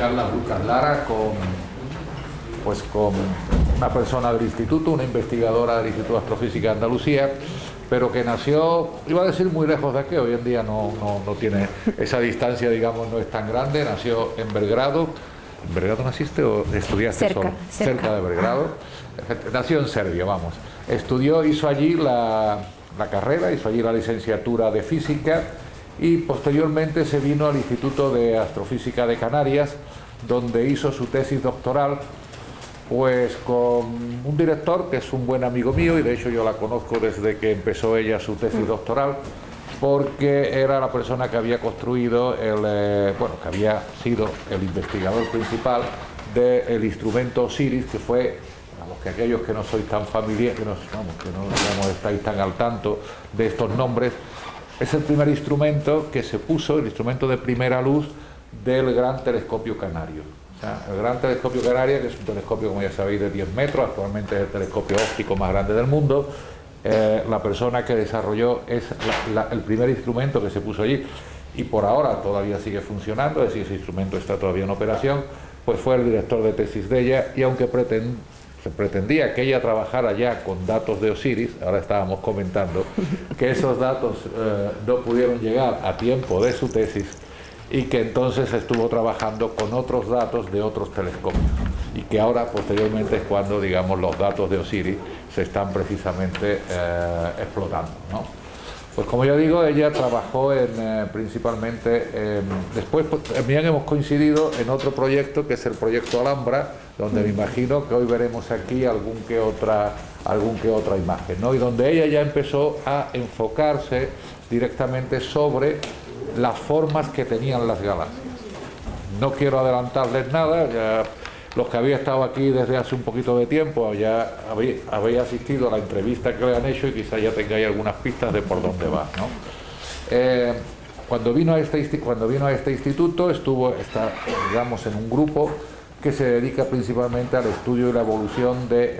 charlas Lucas Lara con una persona del instituto, una investigadora del Instituto de Astrofísica de Andalucía, pero que nació, iba a decir muy lejos de aquí, hoy en día no tiene esa distancia, digamos, no es tan grande. Nació en Belgrado. ¿En Belgrado naciste o estudiaste solo? Cerca de Belgrado. Nació en Serbia, vamos. Estudió, hizo allí la carrera, hizo allí la licenciatura de Física y posteriormente se vino al Instituto de Astrofísica de Canarias, donde hizo su tesis doctoral, pues con un director que es un buen amigo mío, y de hecho yo la conozco desde que empezó ella su tesis doctoral, porque era la persona que había construido, que había sido el investigador principal del instrumento OSIRIS, que fue, que aquellos que no sois tan familiares, que no estáis tan al tanto de estos nombres, es el primer instrumento que se puso, el instrumento de primera luz del Gran Telescopio Canario. O sea, el Gran Telescopio Canario, que es un telescopio, como ya sabéis, de 10 metros, actualmente es el telescopio óptico más grande del mundo. La persona que desarrolló es el primer instrumento que se puso allí, y por ahora todavía sigue funcionando, es decir, ese instrumento está todavía en operación, pues fue el director de tesis de ella, y aunque se pretendía que ella trabajara ya con datos de OSIRIS, ahora estábamos comentando que esos datos no pudieron llegar a tiempo de su tesis, y que entonces estuvo trabajando con otros datos de otros telescopios, y que ahora posteriormente es cuando, digamos, los datos de OSIRIS se están precisamente explotando, ¿no? Pues como yo digo, ella trabajó principalmente, después también hemos coincidido en otro proyecto, que es el proyecto Alhambra, donde me imagino que hoy veremos aquí algún que otra imagen, ¿no? Y donde ella ya empezó a enfocarse directamente sobre las formas que tenían las galaxias. No quiero adelantarles nada, ya los que habéis estado aquí desde hace un poquito de tiempo ya habéis asistido a la entrevista que le han hecho, y quizás ya tengáis algunas pistas de por dónde va, ¿no? Cuando vino a este instituto digamos, en un grupo que se dedica principalmente al estudio y la evolución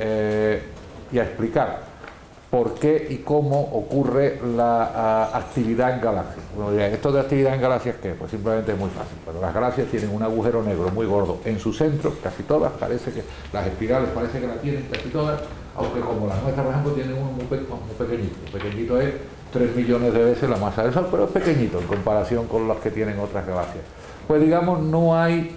y a explicar por qué y cómo ocurre la actividad en galaxias. Bueno, esto de actividad en galaxias, ¿qué? Pues simplemente es muy fácil. Pero las galaxias tienen un agujero negro muy gordo en su centro, casi todas, parece que las espirales parece que la tienen casi todas, aunque como las nuestras, por ejemplo, tienen uno muy pequeñito. Pequeñito es 3 millones de veces la masa del Sol, pero es pequeñito en comparación con los que tienen otras galaxias. Pues digamos, no hay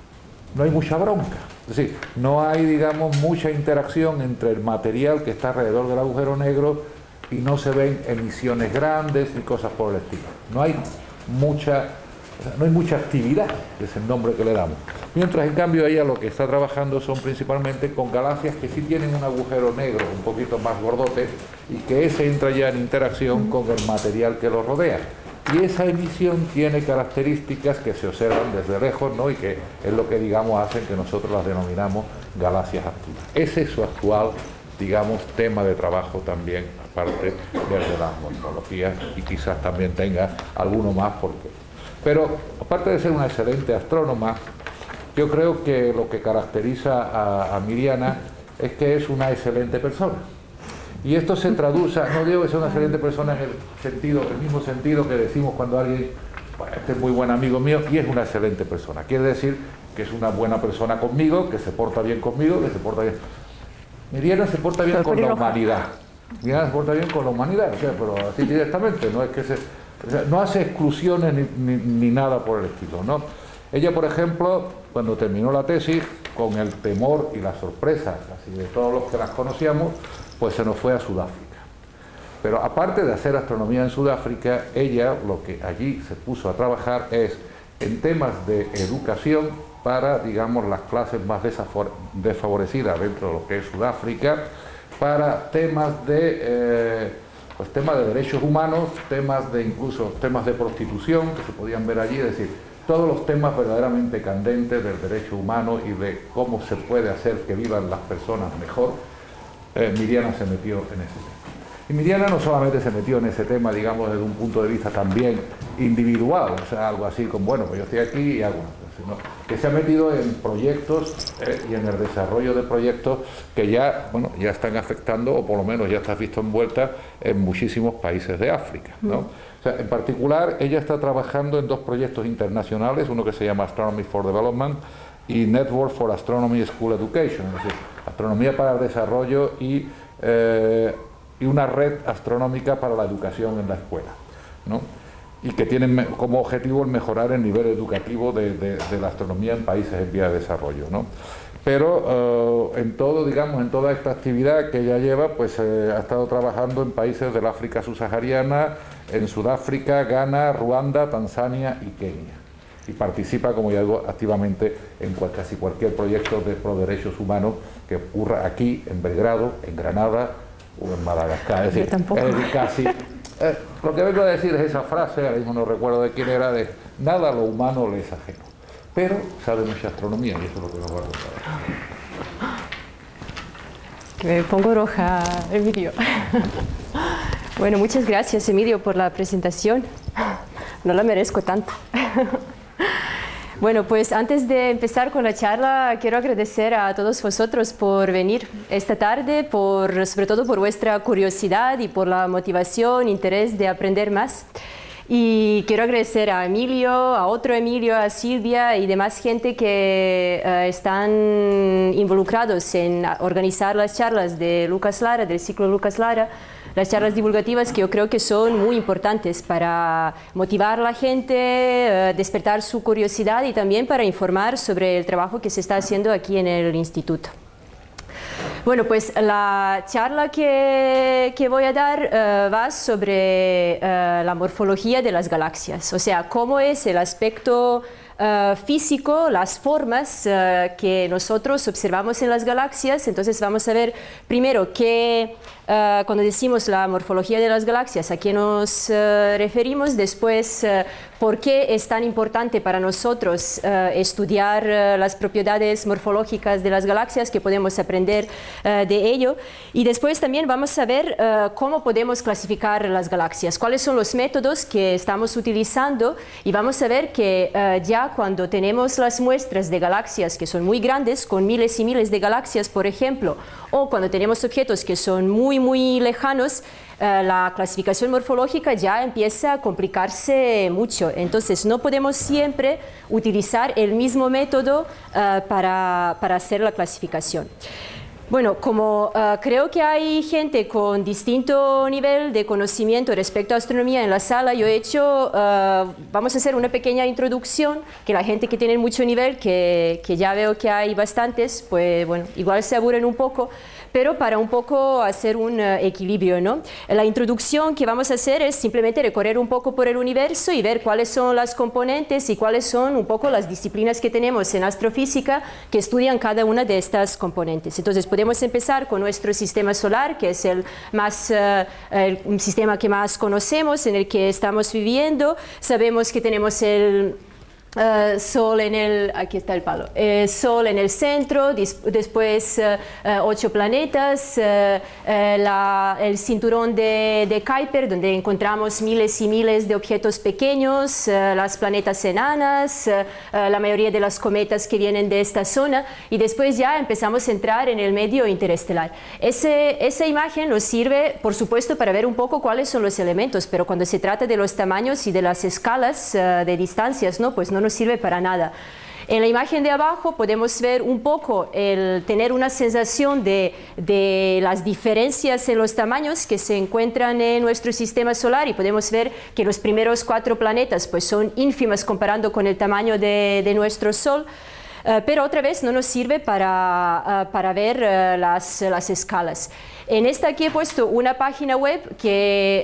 mucha bronca. Es decir, no hay, digamos, mucha interacción entre el material que está alrededor del agujero negro, y no se ven emisiones grandes y cosas por el estilo. No hay mucha actividad, es el nombre que le damos. Mientras, en cambio, ella lo que está trabajando son principalmente con galaxias que sí tienen un agujero negro un poquito más gordote, y que ese entra ya en interacción con el material que lo rodea. Y esa emisión tiene características que se observan desde lejos, ¿no? Y que es lo que, digamos, hacen que nosotros las denominamos galaxias activas. Ese es su actual, digamos, tema de trabajo también, aparte desde las morfologías, y quizás también tenga alguno más, pero aparte de ser una excelente astrónoma, yo creo que lo que caracteriza a Miriana es que es una excelente persona. Y esto se traduce, no digo que sea una excelente persona en el mismo sentido que decimos cuando alguien, bueno, este es muy buen amigo mío y es una excelente persona. Quiere decir que es una buena persona conmigo, que se porta bien conmigo, que se porta bien. Miriana se porta bien con la humanidad. Miriana se porta bien con la humanidad, o sea, pero así directamente, no es que no hace exclusiones ni nada por el estilo, ¿no? Ella, por ejemplo, cuando terminó la tesis, con el temor y la sorpresa casi de todos los que las conocíamos, pues se nos fue a Sudáfrica. Pero aparte de hacer astronomía en Sudáfrica, ella lo que allí se puso a trabajar es en temas de educación para, digamos, las clases más desfavorecidas dentro de lo que es Sudáfrica, para temas de derechos humanos, incluso temas de prostitución que se podían ver allí, es decir, todos los temas verdaderamente candentes del derecho humano y de cómo se puede hacer que vivan las personas mejor. Miriana se metió en ese tema. Y Miriana no solamente se metió en ese tema, digamos, desde un punto de vista también individual, o sea, algo así como, bueno, pues yo estoy aquí y hago una cosa. ¿no? Que se ha metido en proyectos y en el desarrollo de proyectos que ya, bueno, ya están afectando, o por lo menos ya está visto envuelta en muchísimos países de África, ¿no? O sea, en particular, ella está trabajando en dos proyectos internacionales, uno que se llama Astronomy for Development y Network for Astronomy School Education, es decir, astronomía para el desarrollo y una red astronómica para la educación en la escuela, ¿no? Y que tienen como objetivo el mejorar el nivel educativo de la astronomía en países en vía de desarrollo, ¿no? Pero en todo, digamos, en toda esta actividad que ella lleva, pues ha estado trabajando en países del África subsahariana, en Sudáfrica, Ghana, Ruanda, Tanzania y Kenia. Y participa, como ya digo, activamente en casi cualquier proyecto de pro derechos humanos que ocurra aquí, en Belgrado, en Granada o en Madagascar. Es decir, casi... lo que vengo a decir es esa frase, ahora mismo no recuerdo de quién era, de nada a lo humano le es ajeno. Pero sabe mucha astronomía y eso es lo que nos va a contar. Me pongo roja, Emilio. Bueno, muchas gracias, Emilio, por la presentación. No la merezco tanto. Bueno, pues antes de empezar con la charla, quiero agradecer a todos vosotros por venir esta tarde, sobre todo por vuestra curiosidad y por la motivación, interés de aprender más. Y quiero agradecer a Emilio, a otro Emilio, a Silvia y demás gente que están involucrados en organizar las charlas de Lucas Lara, del ciclo Lucas Lara, las charlas divulgativas que yo creo que son muy importantes para motivar a la gente, despertar su curiosidad y también para informar sobre el trabajo que se está haciendo aquí en el instituto. Bueno, pues la charla que voy a dar va sobre la morfología de las galaxias, o sea, cómo es el aspecto físico, las formas que nosotros observamos en las galaxias. Entonces vamos a ver primero que cuando decimos la morfología de las galaxias, ¿a qué nos referimos? Después, ¿por qué es tan importante para nosotros estudiar las propiedades morfológicas de las galaxias, que podemos aprender de ello? Y después también vamos a ver cómo podemos clasificar las galaxias, cuáles son los métodos que estamos utilizando, y vamos a ver que ya cuando tenemos las muestras de galaxias que son muy grandes, con miles y miles de galaxias, por ejemplo, o cuando tenemos objetos que son muy lejanos, la clasificación morfológica ya empieza a complicarse mucho. Entonces no podemos siempre utilizar el mismo método para hacer la clasificación. Bueno, como creo que hay gente con distinto nivel de conocimiento respecto a astronomía en la sala, yo he hecho, vamos a hacer una pequeña introducción, que la gente que tiene mucho nivel, que ya veo que hay bastantes, pues bueno, igual se aburren un poco, pero para un poco hacer un equilibrio, ¿no? La introducción que vamos a hacer es simplemente recorrer un poco por el universo y ver cuáles son las componentes y cuáles son un poco las disciplinas que tenemos en astrofísica que estudian cada una de estas componentes. Entonces podemos empezar con nuestro sistema solar, que es el sistema que más conocemos, en el que estamos viviendo. Sabemos que tenemos el Sol en el, aquí está el palo, Sol en el centro, después 8 planetas, el cinturón de Kuiper, donde encontramos miles y miles de objetos pequeños, las planetas enanas, la mayoría de las cometas que vienen de esta zona, y después ya empezamos a entrar en el medio interestelar. Esa imagen nos sirve, por supuesto, para ver un poco cuáles son los elementos, pero cuando se trata de los tamaños y de las escalas de distancias, ¿no? Pues no nos sirve para nada. En la imagen de abajo podemos ver un poco, tener una sensación de las diferencias en los tamaños que se encuentran en nuestro sistema solar, y podemos ver que los primeros 4 planetas pues son ínfimas comparando con el tamaño de nuestro Sol. Pero otra vez no nos sirve para ver las escalas. En esta aquí he puesto una página web que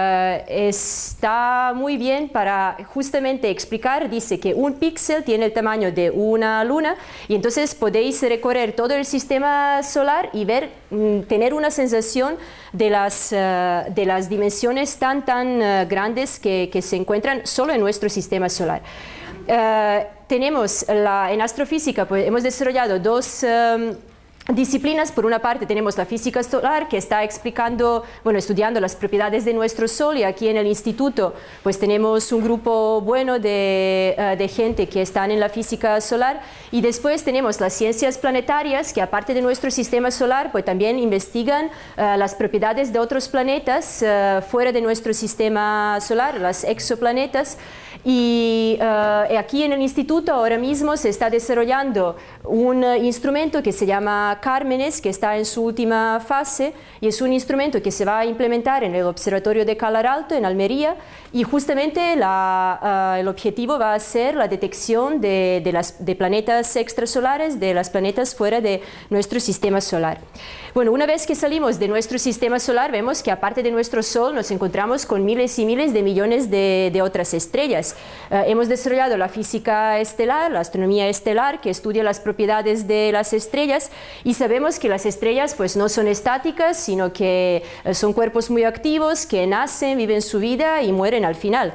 está muy bien para justamente explicar. Dice que un píxel tiene el tamaño de una luna, y entonces podéis recorrer todo el sistema solar y ver, tener una sensación de las dimensiones tan grandes que se encuentran solo en nuestro sistema solar. Tenemos en astrofísica, pues hemos desarrollado dos disciplinas. Por una parte tenemos la física solar, que está explicando, bueno, estudiando las propiedades de nuestro Sol, y aquí en el instituto pues tenemos un grupo bueno de gente que están en la física solar. Y después tenemos las ciencias planetarias, que aparte de nuestro sistema solar pues también investigan las propiedades de otros planetas fuera de nuestro sistema solar, las exoplanetas. Y aquí en el instituto ahora mismo se está desarrollando un instrumento que se llama Cármenes, que está en su última fase, y es un instrumento que se va a implementar en el Observatorio de Calar Alto en Almería, y justamente el objetivo va a ser la detección de planetas extrasolares, de los planetas fuera de nuestro sistema solar. Bueno, una vez que salimos de nuestro sistema solar, vemos que aparte de nuestro Sol nos encontramos con miles y miles de millones de otras estrellas. Hemos desarrollado la física estelar, la astronomía estelar, que estudia las propiedades de las estrellas, y sabemos que las estrellas pues no son estáticas, sino que son cuerpos muy activos, que nacen, viven su vida y mueren al final.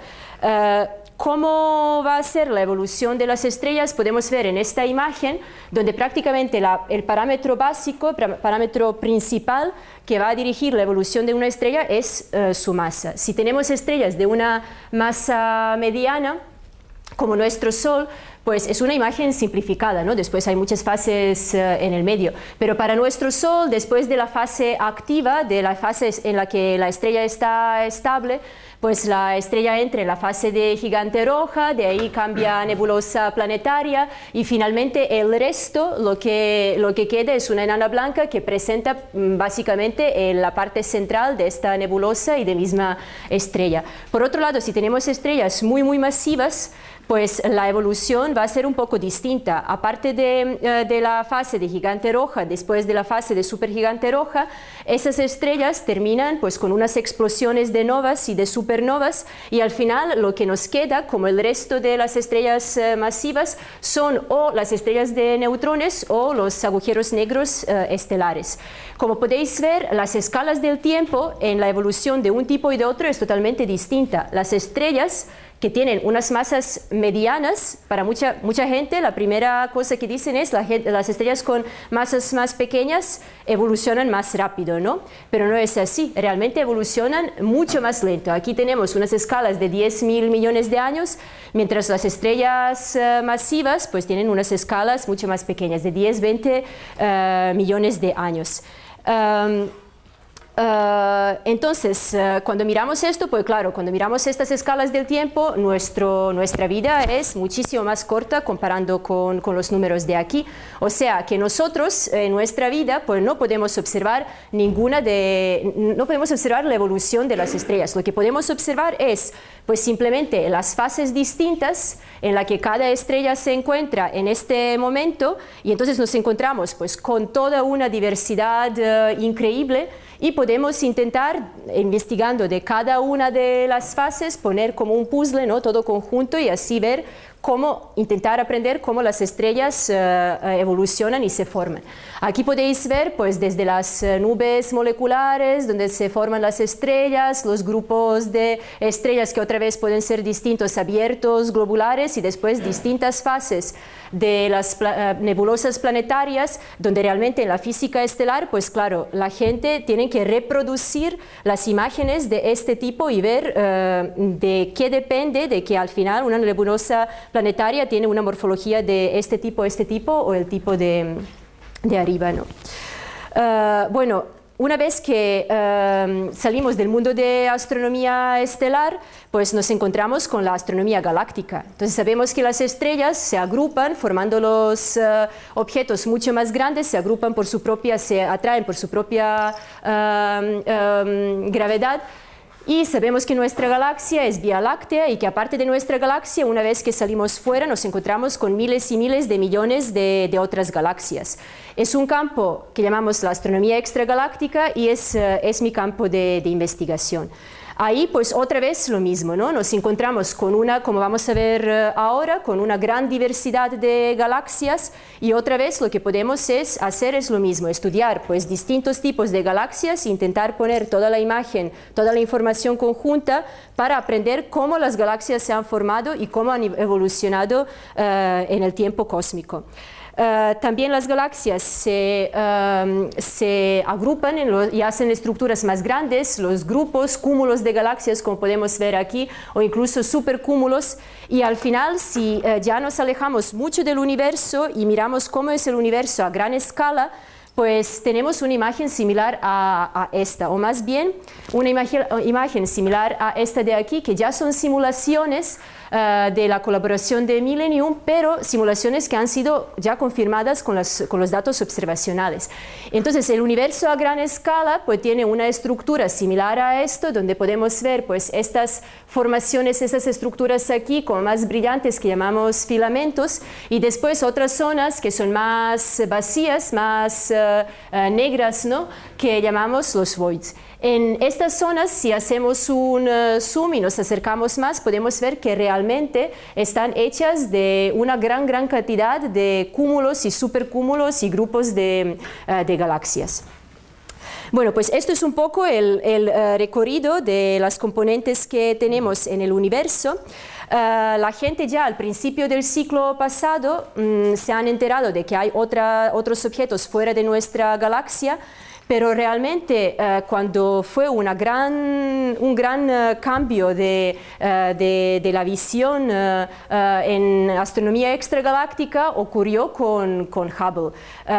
¿Cómo va a ser la evolución de las estrellas? Podemos ver en esta imagen, donde prácticamente el parámetro básico, parámetro principal que va a dirigir la evolución de una estrella es su masa. Si tenemos estrellas de una masa mediana, como nuestro Sol, pues es una imagen simplificada, ¿no? Después hay muchas fases en el medio, pero para nuestro Sol, después de la fase activa, de la fase en la que la estrella está estable, pues la estrella entra en la fase de gigante roja, de ahí cambia a nebulosa planetaria, y finalmente el resto, lo que queda es una enana blanca que presenta básicamente la parte central de esta nebulosa y de misma estrella. Por otro lado, si tenemos estrellas muy masivas, pues la evolución va a ser un poco distinta. Aparte de la fase de gigante roja, después de la fase de supergigante roja, esas estrellas terminan pues con unas explosiones de novas y de supernovas, y al final lo que nos queda, como el resto de las estrellas masivas, son o las estrellas de neutrones o los agujeros negros estelares. Como podéis ver, las escalas del tiempo en la evolución de un tipo y de otro es totalmente distinta. Las estrellas que tienen unas masas medianas, para mucha gente la primera cosa que dicen es las estrellas con masas más pequeñas evolucionan más rápido, ¿no? Pero no es así, realmente evolucionan mucho más lento. Aquí tenemos unas escalas de 10.000 millones de años, mientras las estrellas masivas pues tienen unas escalas mucho más pequeñas, de 10-20 millones de años. Entonces, cuando miramos esto, pues claro, cuando miramos estas escalas del tiempo, nuestra vida es muchísimo más corta comparando con los números de aquí. O sea, que nosotros en nuestra vida pues no podemos observar no podemos observar la evolución de las estrellas. Lo que podemos observar es pues simplemente las fases distintas en las que cada estrella se encuentra en este momento, y entonces nos encontramos pues con toda una diversidad increíble, y podemos intentar, investigando de cada una de las fases, poner como un puzzle, ¿no? Todo conjunto, y así ver intentar aprender cómo las estrellas evolucionan y se forman. Aquí podéis ver pues desde las nubes moleculares donde se forman las estrellas, los grupos de estrellas que otra vez pueden ser distintos, abiertos, globulares, y después distintas fases de las nebulosas planetarias, donde realmente en la física estelar, pues claro, la gente tiene que reproducir las imágenes de este tipo y ver de qué depende de que al final una nebulosa planetaria tiene una morfología de este tipo o el tipo de arriba, ¿no? Bueno, una vez que salimos del mundo de astronomía estelar, pues nos encontramos con la astronomía galáctica. Entonces sabemos que las estrellas se agrupan formando los objetos mucho más grandes, se atraen por su propia gravedad. Y sabemos que nuestra galaxia es Vía Láctea, y que aparte de nuestra galaxia, una vez que salimos fuera, nos encontramos con miles y miles de millones de otras galaxias. Es un campo que llamamos la astronomía extragaláctica, y es mi campo de investigación. Ahí pues otra vez lo mismo, ¿no? Nos encontramos con como vamos a ver ahora, con una gran diversidad de galaxias, y otra vez lo que podemos hacer es lo mismo, estudiar pues distintos tipos de galaxias, intentar poner toda la imagen, toda la información conjunta para aprender cómo las galaxias se han formado y cómo han evolucionado en el tiempo cósmico. También las galaxias se agrupan y hacen estructuras más grandes, los grupos, cúmulos de galaxias, como podemos ver aquí, o incluso supercúmulos. Y al final, si ya nos alejamos mucho del universo y miramos cómo es el universo a gran escala, pues tenemos una imagen similar a esta, o más bien una imagen similar a esta de aquí, que ya son simulaciones de la colaboración de Millennium, pero simulaciones que han sido ya confirmadas con los datos observacionales. Entonces, el universo a gran escala pues tiene una estructura similar a esto, donde podemos ver pues estas formaciones, estas estructuras aquí como más brillantes que llamamos filamentos, y después otras zonas que son más vacías, más negras, ¿no?, que llamamos los voids. En estas zonas, si hacemos un zoom y nos acercamos más, podemos ver que realmente están hechas de una gran cantidad de cúmulos y supercúmulos y grupos de galaxias. Bueno, pues esto es un poco el recorrido de las componentes que tenemos en el universo. La gente ya al principio del siglo pasado se han enterado de que hay otros objetos fuera de nuestra galaxia, pero realmente cuando fue un gran cambio de la visión en astronomía extragaláctica, ocurrió con Hubble.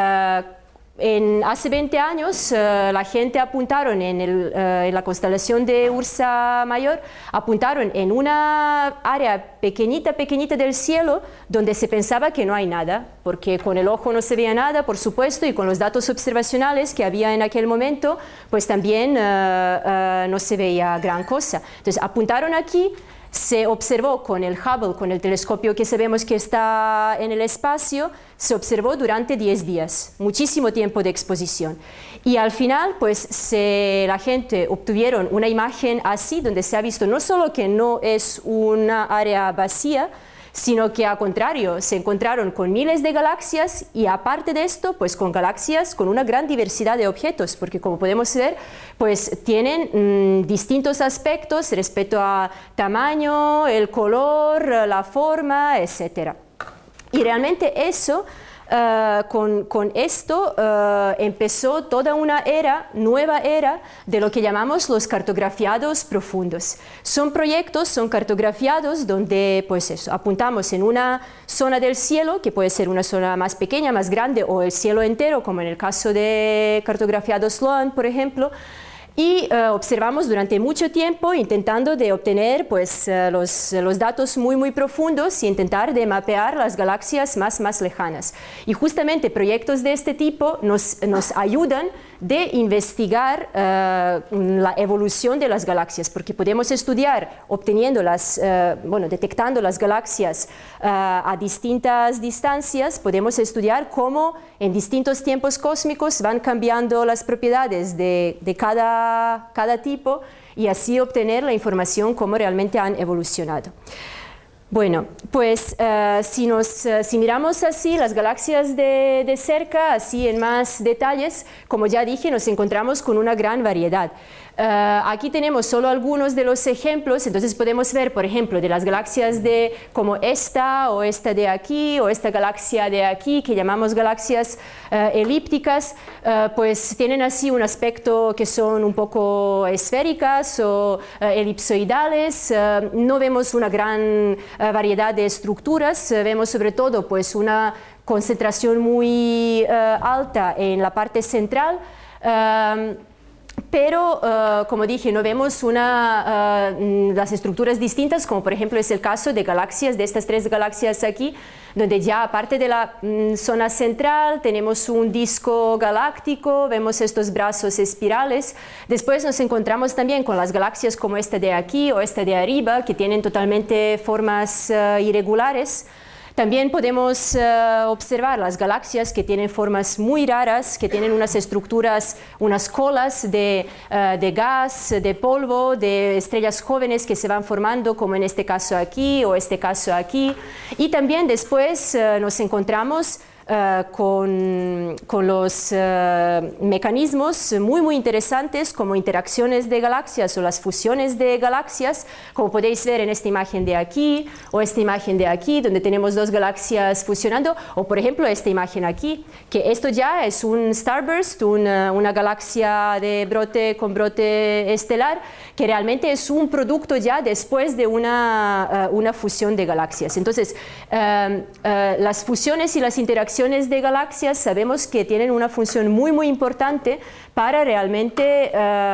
Hace 20 años la gente apuntaron en la constelación de Ursa Mayor, apuntaron en una área pequeñita del cielo donde se pensaba que no hay nada, porque con el ojo no se veía nada, por supuesto, y con los datos observacionales que había en aquel momento, pues también no se veía gran cosa. Entonces apuntaron aquí. Se observó con el Hubble, con el telescopio que sabemos que está en el espacio, se observó durante 10 días, muchísimo tiempo de exposición. Y al final, pues la gente obtuvieron una imagen así, donde se ha visto no solo que no es una área vacía, sino que al contrario, se encontraron con miles de galaxias y aparte de esto, pues con galaxias con una gran diversidad de objetos, porque como podemos ver, pues tienen distintos aspectos respecto a tamaño, el color, la forma, etc. Y realmente eso, con esto empezó toda una nueva era de lo que llamamos los cartografiados profundos. Son proyectos, son cartografiados donde pues eso, apuntamos en una zona del cielo, que puede ser una zona más pequeña, más grande, o el cielo entero, como en el caso de cartografiado Sloan, por ejemplo, y observamos durante mucho tiempo intentando de obtener pues, los datos muy profundos y intentar de mapear las galaxias más lejanas. Y justamente proyectos de este tipo nos ayudan de investigar la evolución de las galaxias, porque podemos estudiar detectando las galaxias a distintas distancias, podemos estudiar cómo en distintos tiempos cósmicos van cambiando las propiedades de cada tipo y así obtener la información cómo realmente han evolucionado. Bueno, pues si miramos así las galaxias de cerca, así en más detalles, como ya dije, nos encontramos con una gran variedad. Aquí tenemos solo algunos de los ejemplos, entonces podemos ver, por ejemplo, de las galaxias como esta o esta de aquí o esta galaxia de aquí, que llamamos galaxias elípticas, pues tienen así un aspecto que son un poco esféricas o elipsoidales. No vemos una gran variedad de estructuras, vemos sobre todo pues una concentración muy alta en la parte central. Pero, como dije, no vemos las estructuras distintas, como por ejemplo es el caso de galaxias, de estas 3 galaxias aquí, donde ya aparte de la zona central tenemos un disco galáctico, vemos estos brazos espirales. Después nos encontramos también con las galaxias como esta de aquí o esta de arriba, que tienen totalmente formas irregulares. También podemos observar las galaxias que tienen formas muy raras, que tienen unas estructuras, unas colas de gas, de polvo, de estrellas jóvenes que se van formando, como en este caso aquí o este caso aquí. Y también después nos encontramos con los mecanismos muy interesantes como interacciones de galaxias o las fusiones de galaxias, como podéis ver en esta imagen de aquí o esta imagen de aquí, donde tenemos dos galaxias fusionando, o por ejemplo esta imagen aquí, que esto ya es un starburst, una galaxia de brote con brote estelar, que realmente es un producto ya después de una fusión de galaxias. Entonces, las fusiones y las interacciones de galaxias sabemos que tienen una función muy importante para realmente,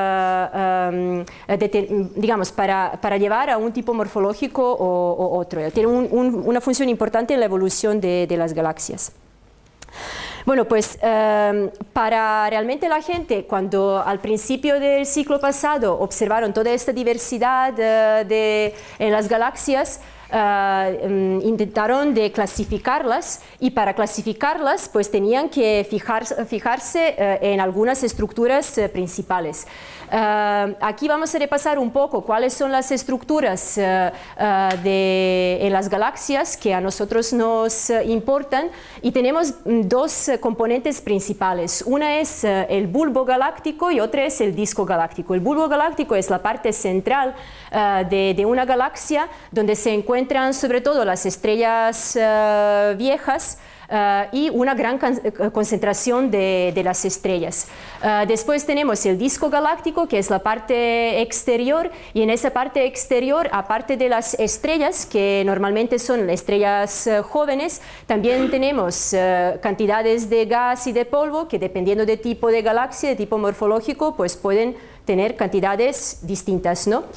digamos, para llevar a un tipo morfológico o otro. Tienen una función importante en la evolución de las galaxias. Bueno, pues para realmente la gente, cuando al principio del ciclo pasado observaron toda esta diversidad en las galaxias, intentaron de clasificarlas, y para clasificarlas pues tenían que fijarse en algunas estructuras principales. Aquí vamos a repasar un poco cuáles son las estructuras en las galaxias que a nosotros nos importan, y tenemos dos componentes principales. Una es el bulbo galáctico y otra es el disco galáctico. El bulbo galáctico es la parte central de una galaxia, donde se encuentran sobre todo las estrellas viejas, y una gran concentración de las estrellas. Después tenemos el disco galáctico, que es la parte exterior, y en esa parte exterior, aparte de las estrellas, que normalmente son estrellas jóvenes, también tenemos cantidades de gas y de polvo, que dependiendo del tipo de galaxia, de tipo morfológico, pues pueden tener cantidades distintas, ¿no?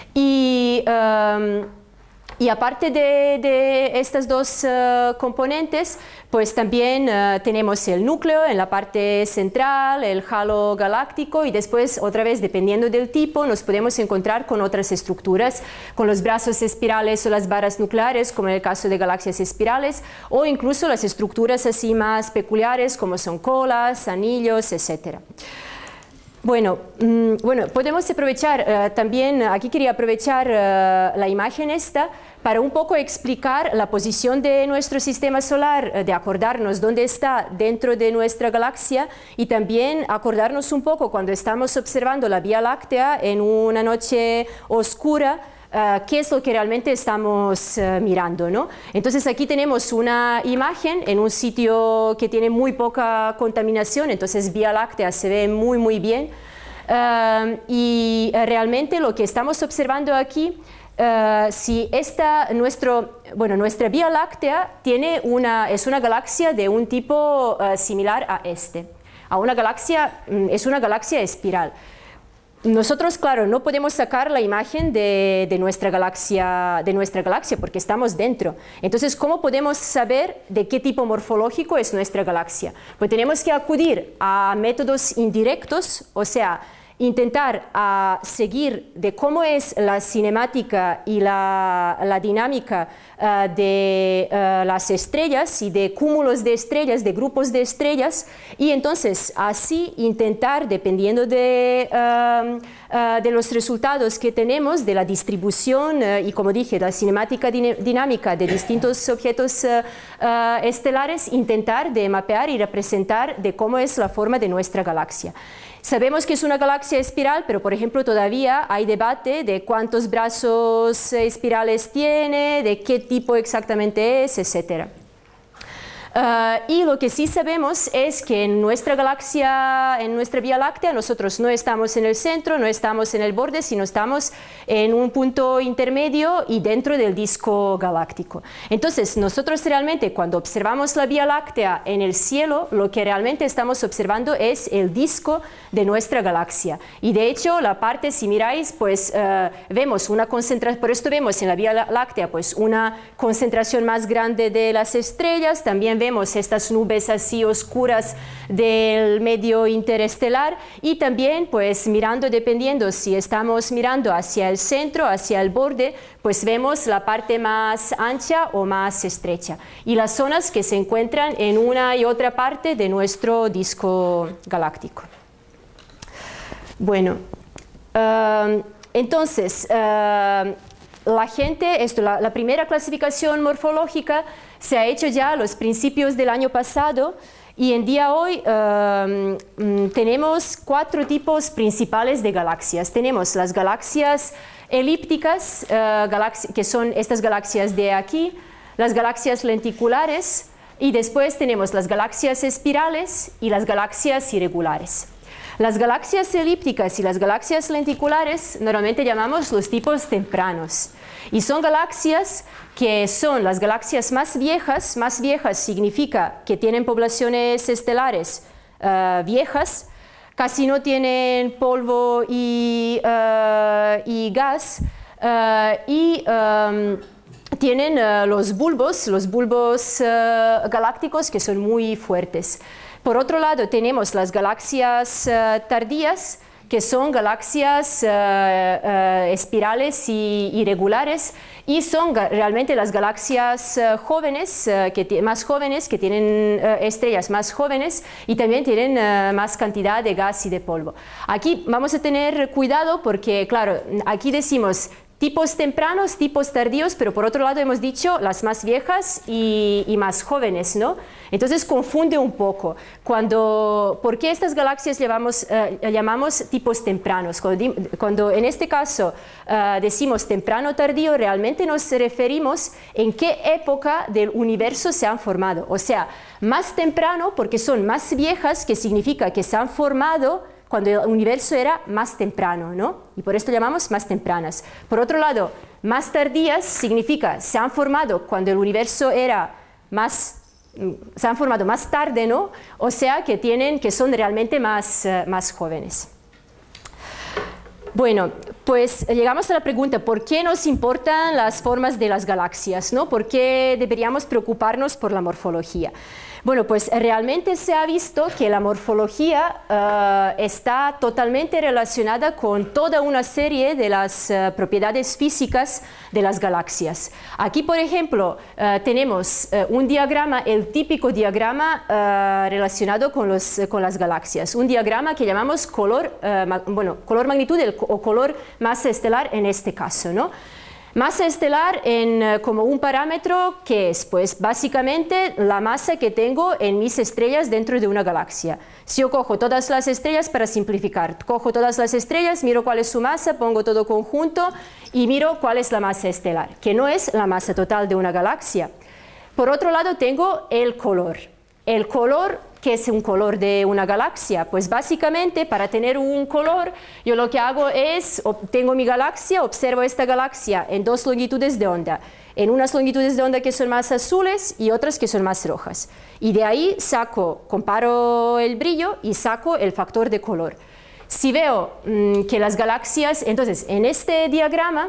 Y aparte de estas dos componentes, pues también tenemos el núcleo en la parte central, el halo galáctico, y después otra vez, dependiendo del tipo, nos podemos encontrar con otras estructuras, con los brazos espirales o las varas nucleares, como en el caso de galaxias espirales, o incluso las estructuras así más peculiares, como son colas, anillos, etc. Bueno, podemos aprovechar también, aquí quería aprovechar la imagen esta para un poco explicar la posición de nuestro sistema solar, de acordarnos dónde está dentro de nuestra galaxia, y también acordarnos un poco cuando estamos observando la Vía Láctea en una noche oscura, qué es lo que realmente estamos mirando, ¿no? Entonces aquí tenemos una imagen en un sitio que tiene muy poca contaminación, entonces Vía Láctea se ve muy bien, y realmente lo que estamos observando aquí, si nuestra Vía Láctea es una galaxia de un tipo similar a es una galaxia espiral. Nosotros, claro, no podemos sacar la imagen de nuestra galaxia porque estamos dentro. Entonces, ¿cómo podemos saber de qué tipo morfológico es nuestra galaxia? Pues tenemos que acudir a métodos indirectos, o sea, intentar seguir de cómo es la cinemática y la dinámica de las estrellas y de cúmulos de estrellas, de grupos de estrellas, y entonces así intentar, dependiendo de los resultados que tenemos, de la distribución y, como dije, la cinemática dinámica de distintos objetos estelares, intentar de mapear y representar de cómo es la forma de nuestra galaxia. Sabemos que es una galaxia espiral, pero por ejemplo todavía hay debate de cuántos brazos espirales tiene, de qué tipo exactamente es, etc. Y lo que sí sabemos es que en nuestra galaxia, en nuestra Vía Láctea, nosotros no estamos en el centro, no estamos en el borde, sino estamos en un punto intermedio y dentro del disco galáctico. Entonces, nosotros realmente cuando observamos la Vía Láctea en el cielo, lo que realmente estamos observando es el disco de nuestra galaxia. Y de hecho, la parte, si miráis, pues vemos una concentración, por esto vemos en la Vía Láctea pues una concentración más grande de las estrellas, también vemos estas nubes así oscuras del medio interestelar, y también pues mirando, dependiendo si estamos mirando hacia el centro, hacia el borde, pues vemos la parte más ancha o más estrecha, y las zonas que se encuentran en una y otra parte de nuestro disco galáctico. Bueno, entonces, la gente, la primera clasificación morfológica se ha hecho ya a los principios del año pasado y en día hoy tenemos 4 tipos principales de galaxias. Tenemos las galaxias elípticas, que son estas galaxias de aquí, las galaxias lenticulares y después tenemos las galaxias espirales y las galaxias irregulares. Las galaxias elípticas y las galaxias lenticulares normalmente llamamos los tipos tempranos y son galaxias que son las galaxias más viejas significa que tienen poblaciones estelares viejas, casi no tienen polvo y gas y tienen los bulbos galácticos que son muy fuertes. Por otro lado, tenemos las galaxias tardías, que son galaxias espirales y irregulares, y son realmente las galaxias más jóvenes, que tienen estrellas más jóvenes y también tienen más cantidad de gas y de polvo. Aquí vamos a tener cuidado porque, claro, aquí decimos tipos tempranos, tipos tardíos, pero por otro lado hemos dicho las más viejas y más jóvenes, ¿no? Entonces confunde un poco. ¿Por qué estas galaxias llamamos tipos tempranos? Cuando en este caso decimos temprano tardío, realmente nos referimos en qué época del universo se han formado. O sea, más temprano porque son más viejas, que significa que se han formado cuando el universo era más temprano, ¿no? Y por esto llamamos más tempranas. Por otro lado, más tardías significa se han formado cuando el universo era se han formado más tarde, ¿no? O sea, que son realmente más jóvenes. Bueno, pues llegamos a la pregunta, ¿por qué nos importan las formas de las galaxias, ¿no? ¿Por qué deberíamos preocuparnos por la morfología? Bueno, pues realmente se ha visto que la morfología está totalmente relacionada con toda una serie de las propiedades físicas de las galaxias. Aquí, por ejemplo, tenemos un diagrama, el típico diagrama relacionado con las galaxias. Un diagrama que llamamos color magnitud o color masa estelar en este caso, ¿no? Masa estelar como un parámetro que es, pues, básicamente la masa que tengo en mis estrellas dentro de una galaxia. Si yo cojo todas las estrellas, para simplificar, cojo todas las estrellas, miro cuál es su masa, pongo todo conjunto y miro cuál es la masa estelar, que no es la masa total de una galaxia. Por otro lado, tengo el color. El color, ¿qué es un color de una galaxia? Pues básicamente para tener un color yo lo que hago es, tengo mi galaxia, observo esta galaxia en 2 longitudes de onda, en unas longitudes de onda que son más azules y otras que son más rojas. Y de ahí comparo el brillo y saco el factor de color. Si veo que las galaxias, entonces en este diagrama,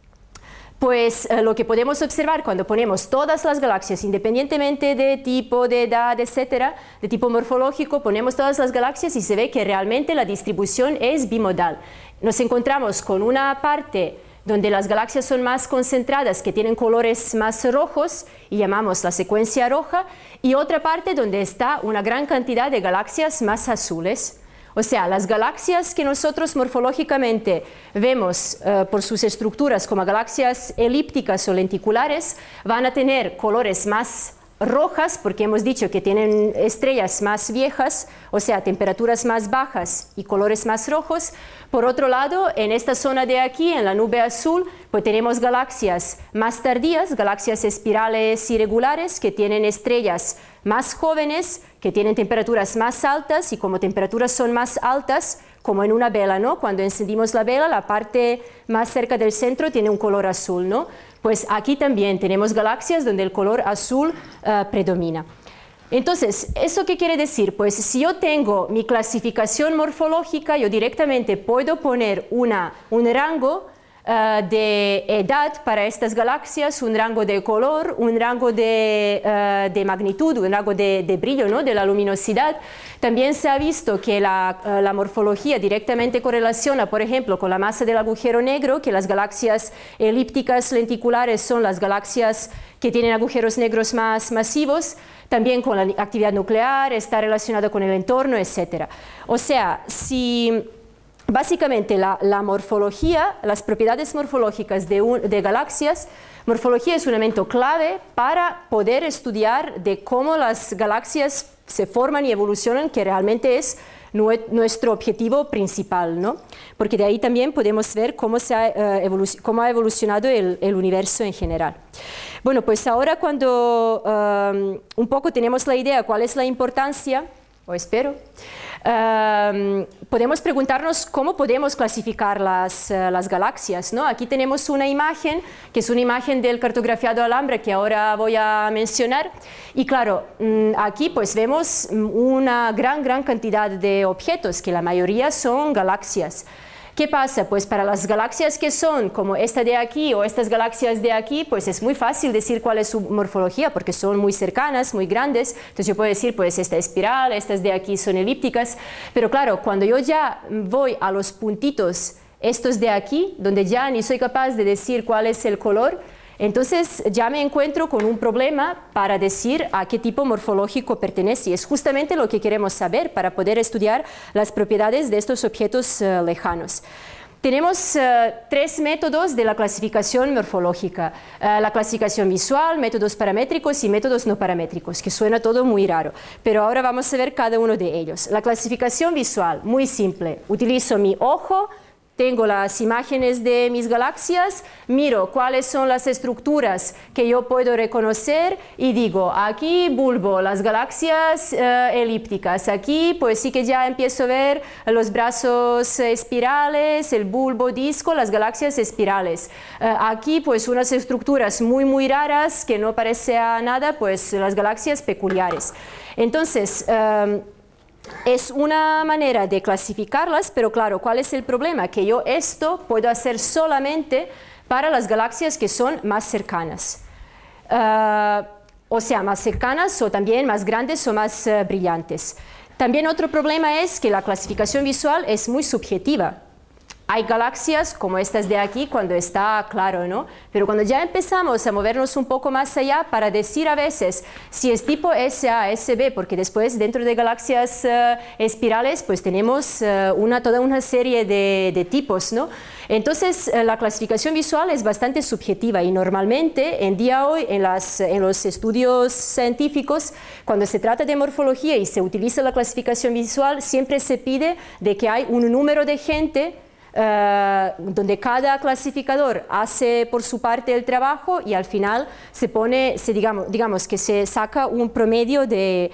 pues lo que podemos observar cuando ponemos todas las galaxias, independientemente de tipo, de edad, etcétera, de tipo morfológico, ponemos todas las galaxias y se ve que realmente la distribución es bimodal. Nos encontramos con una parte donde las galaxias son más concentradas, que tienen colores más rojos, y llamamos la secuencia roja, y otra parte donde está una gran cantidad de galaxias más azules. O sea, las galaxias que nosotros morfológicamente vemos por sus estructuras como galaxias elípticas o lenticulares van a tener colores más rojas porque hemos dicho que tienen estrellas más viejas, o sea, temperaturas más bajas y colores más rojos. Por otro lado, en esta zona de aquí, en la nube azul, pues tenemos galaxias más tardías, galaxias espirales irregulares que tienen estrellas más jóvenes, que tienen temperaturas más altas, y como temperaturas son más altas, como en una vela, ¿no? Cuando encendimos la vela, la parte más cerca del centro tiene un color azul, ¿no? Pues aquí también tenemos galaxias donde el color azul predomina. Entonces, ¿eso qué quiere decir? Pues si yo tengo mi clasificación morfológica, yo directamente puedo poner un rango de edad para estas galaxias, un rango de color, un rango de magnitud, un rango de brillo, ¿no? De la luminosidad. También se ha visto que la morfología directamente correlaciona, por ejemplo, con la masa del agujero negro, que las galaxias elípticas lenticulares son las galaxias que tienen agujeros negros más masivos, también con la actividad nuclear, está relacionado con el entorno, etc. O sea, si Básicamente la morfología, las propiedades morfológicas de galaxias, morfología es un elemento clave para poder estudiar de cómo las galaxias se forman y evolucionan, que realmente es nuestro objetivo principal, ¿no? Porque de ahí también podemos ver cómo ha evolucionado el universo en general. Bueno, pues ahora cuando un poco tenemos la idea cuál es la importancia, o espero, podemos preguntarnos cómo podemos clasificar las galaxias, ¿no? Aquí tenemos una imagen, que es una imagen del cartografiado Alhambra, que ahora voy a mencionar. Y claro, aquí pues vemos una gran cantidad de objetos, que la mayoría son galaxias. ¿Qué pasa? Pues para las galaxias que son como esta de aquí o estas galaxias de aquí, pues es muy fácil decir cuál es su morfología, porque son muy cercanas, muy grandes. Entonces yo puedo decir, pues esta espiral, estas de aquí son elípticas. Pero claro, cuando yo ya voy a los puntitos, estos de aquí, donde ya ni soy capaz de decir cuál es el color, entonces ya me encuentro con un problema para decir a qué tipo morfológico pertenece. Y es justamente lo que queremos saber para poder estudiar las propiedades de estos objetos lejanos. Tenemos tres métodos de la clasificación morfológica. La clasificación visual, métodos paramétricos y métodos no paramétricos, que suena todo muy raro. Pero ahora vamos a ver cada uno de ellos. La clasificación visual, muy simple. Utilizo mi ojo, tengo las imágenes de mis galaxias, miro cuáles son las estructuras que yo puedo reconocer y digo, aquí bulbo, las galaxias elípticas, aquí pues sí que ya empiezo a ver los brazos espirales, el bulbo disco, las galaxias espirales. Aquí pues unas estructuras muy raras que no parece a nada, pues las galaxias peculiares. Entonces, es una manera de clasificarlas, pero claro, ¿cuál es el problema? Que yo esto puedo hacer solamente para las galaxias que son más cercanas. O sea, más cercanas o también más grandes o más brillantes. También otro problema es que la clasificación visual es muy subjetiva. Hay galaxias como estas de aquí cuando está claro, ¿no? Pero cuando ya empezamos a movernos un poco más allá para decir a veces si es tipo SA, SB, porque después dentro de galaxias espirales pues tenemos toda una serie de tipos, ¿no? Entonces la clasificación visual es bastante subjetiva y normalmente en día hoy en los estudios científicos, cuando se trata de morfología y se utiliza la clasificación visual, siempre se pide de que hay un número de gente donde cada clasificador hace por su parte el trabajo y al final digamos que se saca un promedio de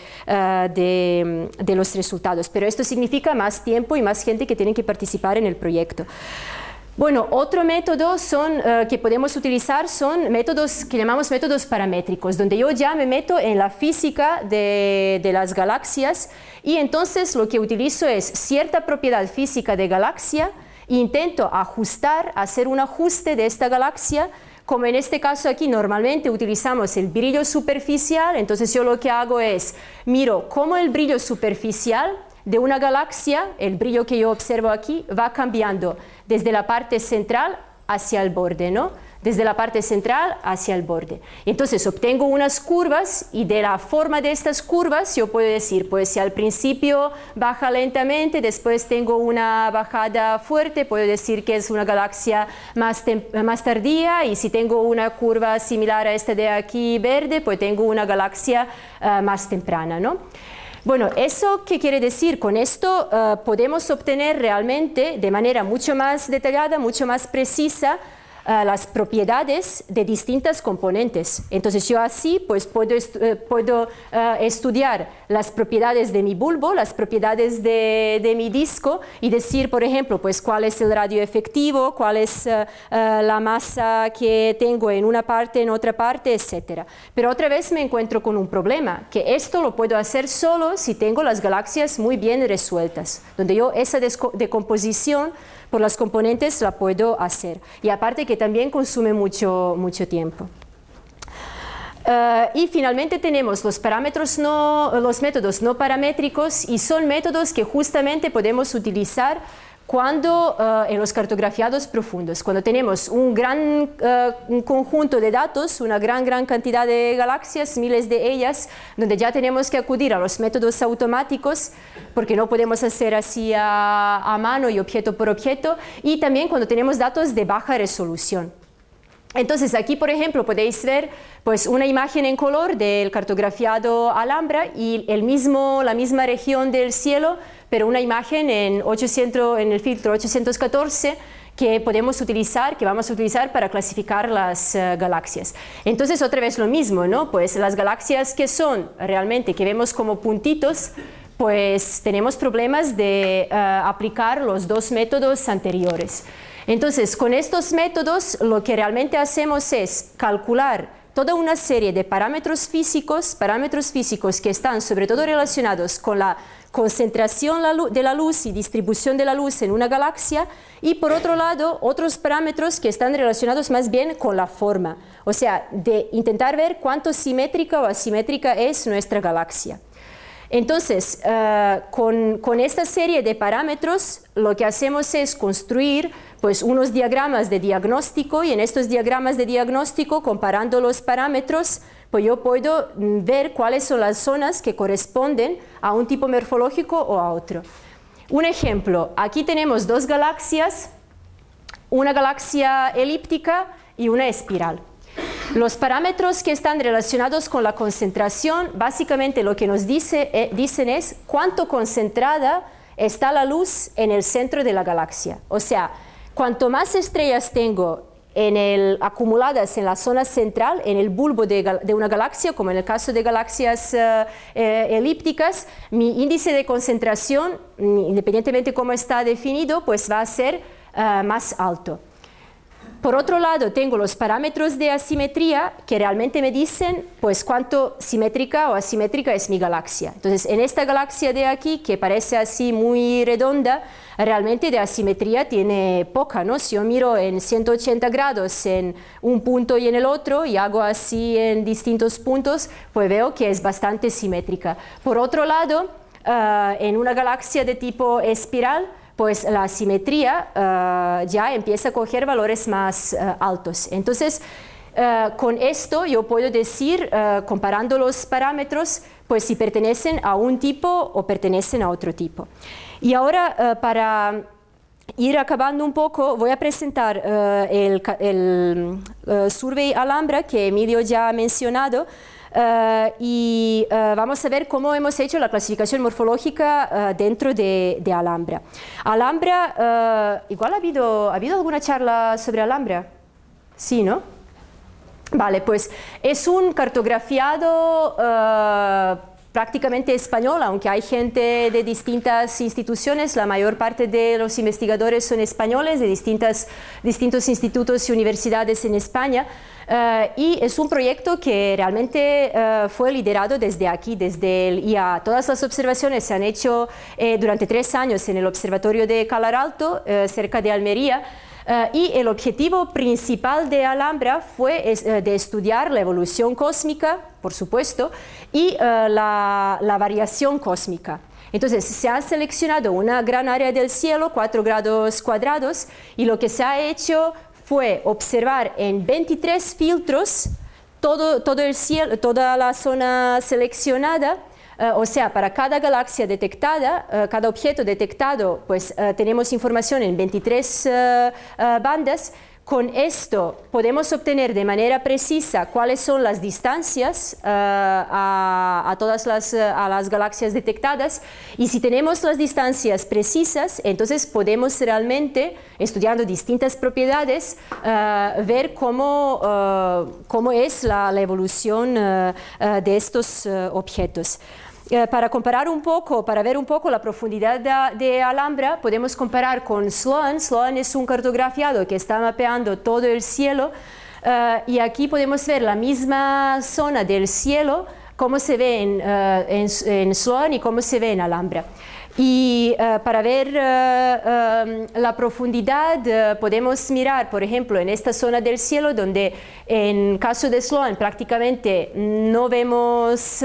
los resultados, pero esto significa más tiempo y más gente que tiene que participar en el proyecto. Bueno, otro método que podemos utilizar son métodos que llamamos métodos paramétricos, donde yo ya me meto en la física de las galaxias y entonces lo que utilizo es cierta propiedad física de galaxia. Intento hacer un ajuste de esta galaxia, como en este caso aquí normalmente utilizamos el brillo superficial, entonces yo lo que hago es, miro cómo el brillo superficial de una galaxia, el brillo que yo observo aquí, va cambiando desde la parte central hacia el borde, ¿no? Desde la parte central hacia el borde. Entonces obtengo unas curvas y de la forma de estas curvas yo puedo decir, pues si al principio baja lentamente, después tengo una bajada fuerte, puedo decir que es una galaxia más tardía y si tengo una curva similar a esta de aquí verde, pues tengo una galaxia más temprana, ¿no? Bueno, ¿eso qué quiere decir? Con esto podemos obtener realmente de manera mucho más detallada, mucho más precisa, las propiedades de distintas componentes. Entonces yo así pues puedo estudiar las propiedades de mi bulbo, las propiedades de mi disco y decir, por ejemplo, pues cuál es el radio efectivo, cuál es la masa que tengo en una parte, en otra parte, etc. Pero otra vez me encuentro con un problema, que esto lo puedo hacer solo si tengo las galaxias muy bien resueltas, donde yo esa decomposición por las componentes la puedo hacer. Y aparte que también consume mucho tiempo. Y finalmente tenemos los métodos no paramétricos y son métodos que justamente podemos utilizar cuando en los cartografiados profundos, cuando tenemos un conjunto de datos, una gran cantidad de galaxias, miles de ellas, donde ya tenemos que acudir a los métodos automáticos, porque no podemos hacer así a mano y objeto por objeto, y también cuando tenemos datos de baja resolución. Entonces aquí, por ejemplo, podéis ver pues, una imagen en color del cartografiado Alhambra y la misma región del cielo, pero una imagen en el filtro 814 que vamos a utilizar para clasificar las galaxias. Entonces, otra vez lo mismo, ¿no? Pues las galaxias que vemos como puntitos, pues tenemos problemas de aplicar los dos métodos anteriores. Entonces, con estos métodos lo que realmente hacemos es calcular toda una serie de parámetros físicos que están sobre todo relacionados con la concentración de la luz y distribución de la luz en una galaxia, y por otro lado otros parámetros que están relacionados más bien con la forma, o sea, de intentar ver cuánto simétrica o asimétrica es nuestra galaxia. Entonces, con esta serie de parámetros lo que hacemos es construir pues, unos diagramas de diagnóstico, y en estos diagramas de diagnóstico, comparando los parámetros, pues yo puedo ver cuáles son las zonas que corresponden a un tipo morfológico o a otro. Un ejemplo, aquí tenemos dos galaxias, una galaxia elíptica y una espiral. Los parámetros que están relacionados con la concentración, básicamente lo que nos dicen es cuánto concentrada está la luz en el centro de la galaxia. O sea, cuanto más estrellas tengo acumuladas en la zona central, en el bulbo de una galaxia, como en el caso de galaxias elípticas, mi índice de concentración, independientemente de cómo está definido, pues va a ser más alto. Por otro lado, tengo los parámetros de asimetría que realmente me dicen pues, cuánto simétrica o asimétrica es mi galaxia. Entonces, en esta galaxia de aquí, que parece así muy redonda, realmente de asimetría tiene poca, ¿no? Si yo miro en 180 grados en un punto y en el otro, y hago así en distintos puntos, pues veo que es bastante simétrica. Por otro lado, en una galaxia de tipo espiral, pues la asimetría ya empieza a coger valores más altos. Entonces, con esto yo puedo decir, comparando los parámetros, pues si pertenecen a un tipo o pertenecen a otro tipo. Y ahora, para ir acabando un poco, voy a presentar el Survey Alhambra que Emilio ya ha mencionado, y vamos a ver cómo hemos hecho la clasificación morfológica dentro de Alhambra. Alhambra, igual ha habido alguna charla sobre Alhambra, sí, ¿no? Vale, pues es un cartografiado prácticamente español, aunque hay gente de distintas instituciones, la mayor parte de los investigadores son españoles, de distintos institutos y universidades en España. Y es un proyecto que realmente fue liderado desde aquí, desde el IA. Todas las observaciones se han hecho durante 3 años en el Observatorio de Calar Alto, cerca de Almería, y el objetivo principal de Alhambra fue de estudiar la evolución cósmica, por supuesto, y la variación cósmica. Entonces, se ha seleccionado una gran área del cielo, 4 grados cuadrados, y lo que se ha hecho fue observar en 23 filtros todo el cielo, toda la zona seleccionada, o sea, para cada galaxia detectada, cada objeto detectado, pues tenemos información en 23 bandas. Con esto podemos obtener de manera precisa cuáles son las distancias a todas las galaxias detectadas, y si tenemos las distancias precisas, entonces podemos realmente, estudiando distintas propiedades, ver cómo es la evolución de estos objetos. Para comparar un poco, para ver un poco la profundidad de Alhambra, podemos comparar con Sloan. Sloan es un cartografiado que está mapeando todo el cielo, y aquí podemos ver la misma zona del cielo, cómo se ve en Sloan y cómo se ve en Alhambra. Y para ver la profundidad podemos mirar, por ejemplo, en esta zona del cielo donde en caso de Sloan prácticamente no vemos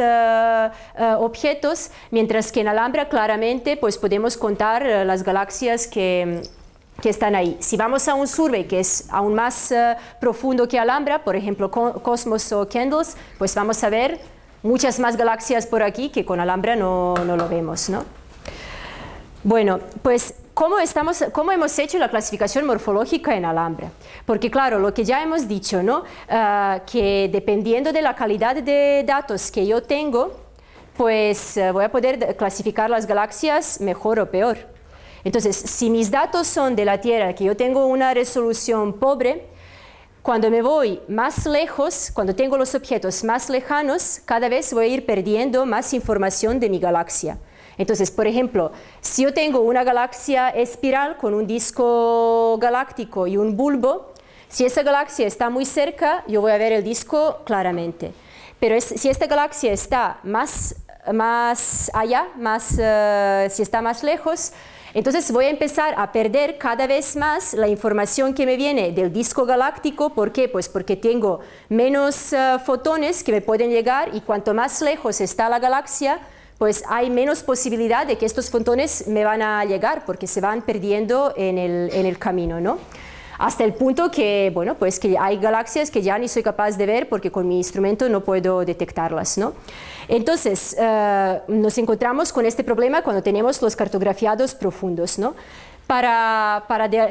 objetos, mientras que en Alhambra claramente pues podemos contar las galaxias que están ahí. Si vamos a un survey que es aún más profundo que Alhambra, por ejemplo Cosmos o Kendal's, pues vamos a ver muchas más galaxias por aquí que con Alhambra no lo vemos, ¿no? Bueno, pues ¿cómo hemos hecho la clasificación morfológica en Alhambra? Porque claro, lo que ya hemos dicho, ¿no? Que dependiendo de la calidad de datos que yo tengo, pues voy a poder clasificar las galaxias mejor o peor. Entonces, si mis datos son de la Tierra, que yo tengo una resolución pobre, cuando me voy más lejos, cuando tengo los objetos más lejanos, cada vez voy a ir perdiendo más información de mi galaxia. Entonces, por ejemplo, si yo tengo una galaxia espiral con un disco galáctico y un bulbo, si esa galaxia está muy cerca, yo voy a ver el disco claramente. Pero si esta galaxia está más allá, si está más lejos, entonces voy a empezar a perder cada vez más la información que me viene del disco galáctico. ¿Por qué? Pues porque tengo menos fotones que me pueden llegar, y cuanto más lejos está la galaxia, pues hay menos posibilidad de que estos fotones me van a llegar, porque se van perdiendo en el camino, ¿no? Hasta el punto que, bueno, pues que hay galaxias que ya ni soy capaz de ver porque con mi instrumento no puedo detectarlas, ¿no? Entonces, nos encontramos con este problema cuando tenemos los cartografiados profundos, ¿no? Para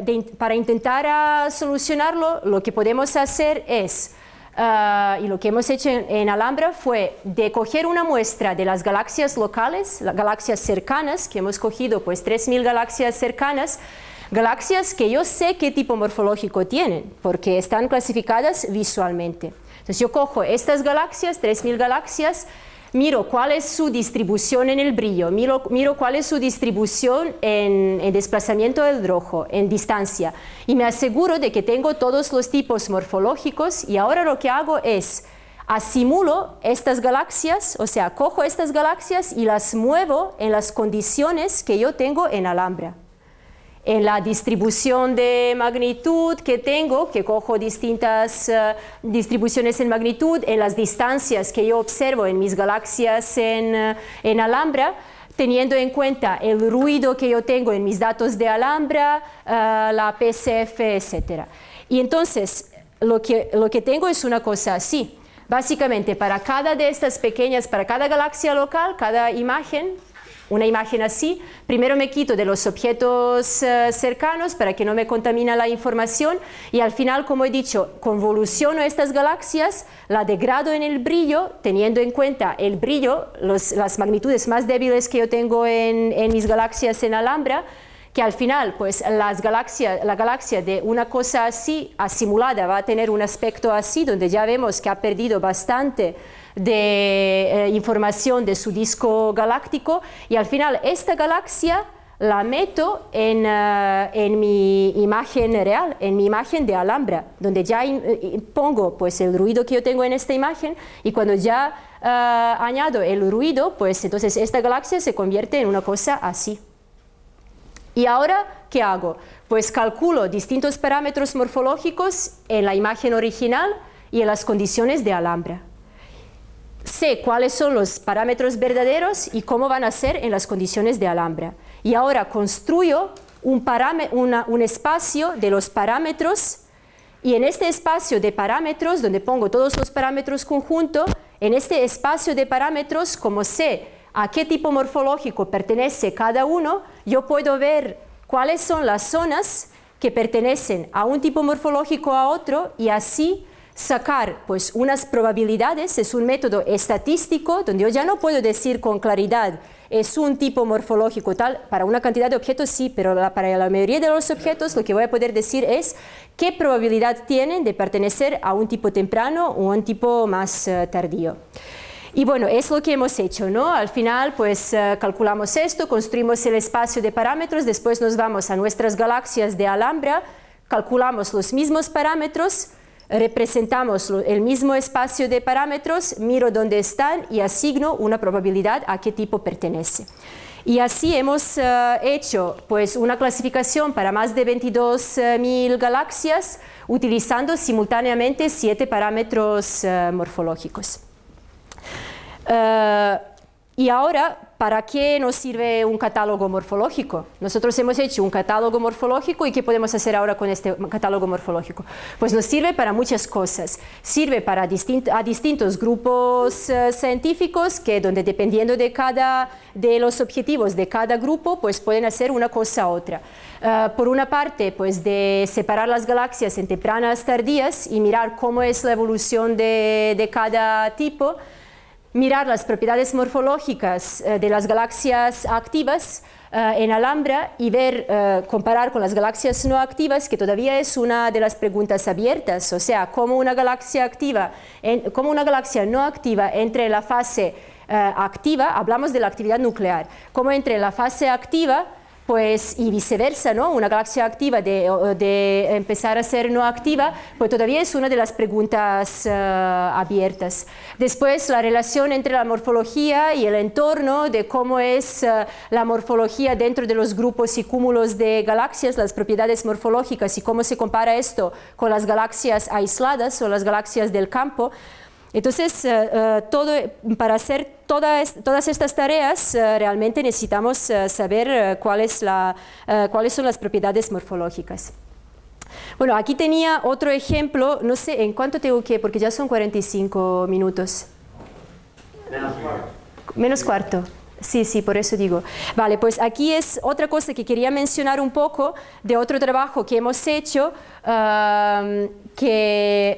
intentar solucionarlo, lo que podemos hacer es, y lo que hemos hecho en Alhambra fue de coger una muestra de las galaxias locales, las galaxias cercanas, que hemos cogido pues 3000 galaxias cercanas, galaxias que yo sé qué tipo morfológico tienen, porque están clasificadas visualmente. Entonces yo cojo estas galaxias, 3000 galaxias, miro cuál es su distribución en el brillo, miro cuál es su distribución en desplazamiento del rojo, en distancia, y me aseguro de que tengo todos los tipos morfológicos, y ahora lo que hago es asimulo estas galaxias, o sea, cojo estas galaxias y las muevo en las condiciones que yo tengo en Alhambra. En la distribución de magnitud que tengo, que cojo distintas distribuciones en magnitud, en las distancias que yo observo en mis galaxias en Alhambra, teniendo en cuenta el ruido que yo tengo en mis datos de Alhambra, la PCF, etc. Y entonces, lo que tengo es una cosa así. Básicamente, para cada de estas pequeñas, para cada galaxia local, cada imagen, una imagen así, primero me quito de los objetos cercanos para que no me contamine la información, y al final, como he dicho, convoluciono estas galaxias, la degrado en el brillo, teniendo en cuenta el brillo, las magnitudes más débiles que yo tengo en mis galaxias en Alhambra, que al final pues la galaxia de una cosa así asimulada va a tener un aspecto así, donde ya vemos que ha perdido bastante de información de su disco galáctico, y al final esta galaxia la meto en mi imagen real, en mi imagen de Alhambra, donde ya pongo pues el ruido que yo tengo en esta imagen, y cuando ya añado el ruido, pues entonces esta galaxia se convierte en una cosa así. Y ahora, ¿qué hago? Pues calculo distintos parámetros morfológicos en la imagen original y en las condiciones de Alhambra. Sé cuáles son los parámetros verdaderos y cómo van a ser en las condiciones de Alhambra. Y ahora construyo un espacio de los parámetros, y en este espacio de parámetros, donde pongo todos los parámetros conjuntos, en este espacio de parámetros, como sé a qué tipo morfológico pertenece cada uno, yo puedo ver cuáles son las zonas que pertenecen a un tipo morfológico a otro, y así sacar pues unas probabilidades. Es un método estadístico donde yo ya no puedo decir con claridad es un tipo morfológico tal, para una cantidad de objetos sí, pero para la mayoría de los objetos lo que voy a poder decir es qué probabilidad tienen de pertenecer a un tipo temprano o a un tipo más tardío. Y bueno, es lo que hemos hecho, ¿no? Al final, pues calculamos esto, construimos el espacio de parámetros, después nos vamos a nuestras galaxias de Alhambra, calculamos los mismos parámetros, representamos el mismo espacio de parámetros, miro dónde están y asigno una probabilidad a qué tipo pertenece. Y así hemos hecho pues, una clasificación para más de 22.000 galaxias utilizando simultáneamente 7 parámetros morfológicos. Y ahora, ¿para qué nos sirve un catálogo morfológico? Nosotros hemos hecho un catálogo morfológico y ¿qué podemos hacer ahora con este catálogo morfológico? Pues nos sirve para muchas cosas. Sirve para distintos grupos científicos que donde dependiendo de los objetivos de cada grupo pues pueden hacer una cosa u otra. Por una parte, pues de separar las galaxias en tempranas, tardías y mirar cómo es la evolución de cada tipo. Mirar las propiedades morfológicas de las galaxias activas en Alhambra y comparar con las galaxias no activas, que todavía es una de las preguntas abiertas, o sea, cómo una galaxia no activa entre la fase activa, hablamos de la actividad nuclear, cómo entre la fase activa pues, y viceversa, ¿no? Una galaxia activa de empezar a ser no activa, pues todavía es una de las preguntas abiertas. Después, la relación entre la morfología y el entorno, de cómo es la morfología dentro de los grupos y cúmulos de galaxias, las propiedades morfológicas y cómo se compara esto con las galaxias aisladas o las galaxias del campo. Entonces, para hacer todas estas tareas, realmente necesitamos saber cuáles son las propiedades morfológicas. Bueno, aquí tenía otro ejemplo, no sé en cuánto tengo que, porque ya son 45 minutos. Menos cuarto. Sí, sí, por eso digo. Vale, pues aquí es otra cosa que quería mencionar un poco de otro trabajo que hemos hecho que